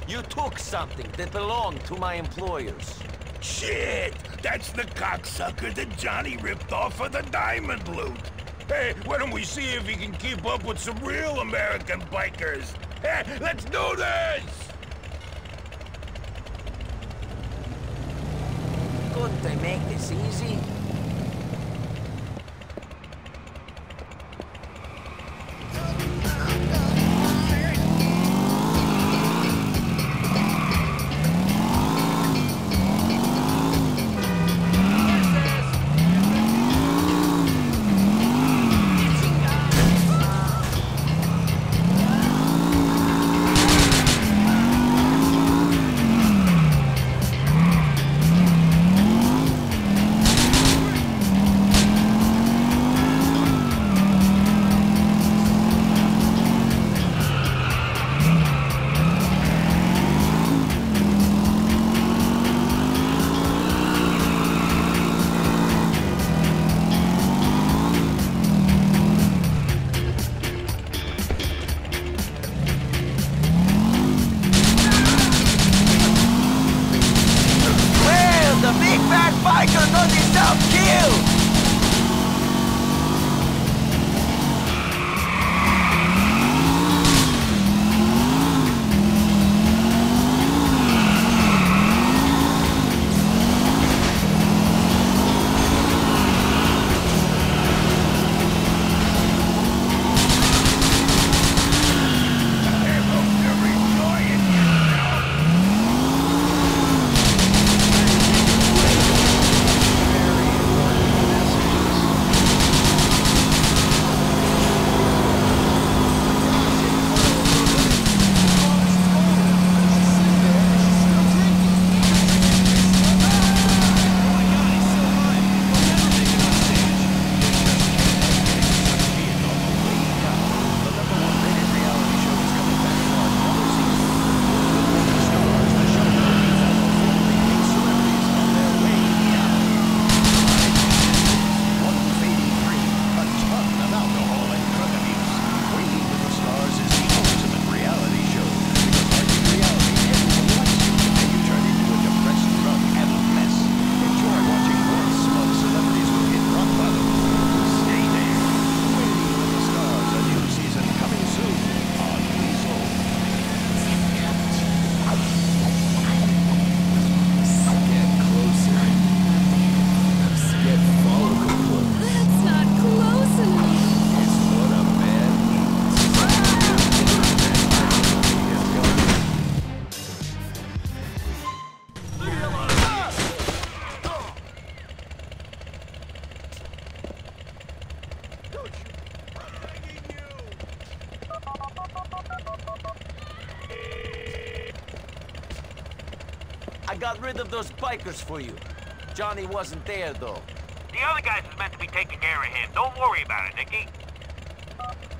You took something that belonged to my employers. Shit! That's the cocksucker that Johnny ripped off for the diamond loot! Hey, why don't we see if he can keep up with some real American bikers? Hey, let's do this! Couldn't they make this easy? Biker got himself killed! I got rid of those bikers for you. Johnny wasn't there, though. The other guys is meant to be taking care of him. Don't worry about it, Nicky.